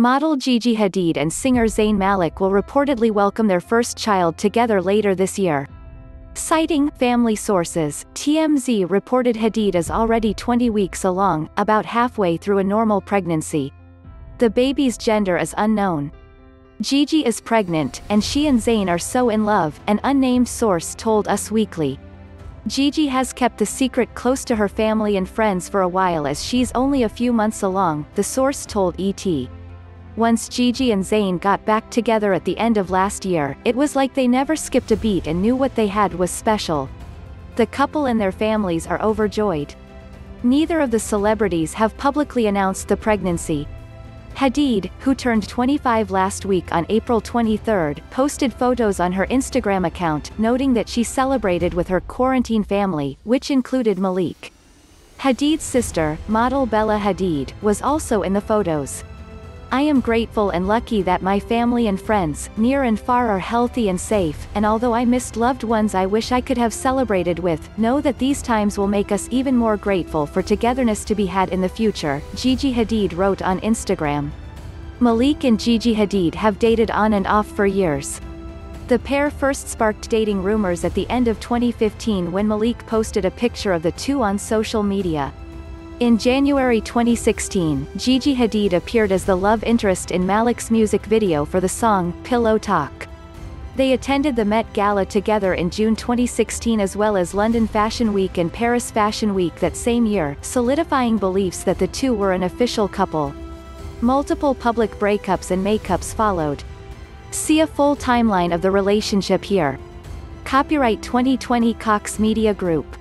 Model Gigi Hadid and singer Zayn Malik will reportedly welcome their first child together later this year. Citing family sources, TMZ reported Hadid is already 20 weeks along, about halfway through a normal pregnancy. The baby's gender is unknown. Gigi is pregnant, and she and Zayn are so in love, an unnamed source told Us Weekly. Gigi has kept the secret close to her family and friends for a while as she's only a few months along, the source told ET. Once Gigi and Zayn got back together at the end of last year, it was like they never skipped a beat and knew what they had was special. The couple and their families are overjoyed. Neither of the celebrities have publicly announced the pregnancy. Hadid, who turned 25 last week on April 23, posted photos on her Instagram account, noting that she celebrated with her quarantine family, which included Malik. Hadid's sister, model Bella Hadid, was also in the photos. "I am grateful and lucky that my family and friends, near and far, are healthy and safe, and although I missed loved ones I wish I could have celebrated with, know that these times will make us even more grateful for togetherness to be had in the future," Gigi Hadid wrote on Instagram. Malik and Gigi Hadid have dated on and off for years. The pair first sparked dating rumors at the end of 2015 when Malik posted a picture of the two on social media. In January 2016, Gigi Hadid appeared as the love interest in Malik's music video for the song, Pillow Talk. They attended the Met Gala together in June 2016 as well as London Fashion Week and Paris Fashion Week that same year, solidifying beliefs that the two were an official couple. Multiple public breakups and makeups followed. See a full timeline of the relationship here. Copyright 2020 Cox Media Group.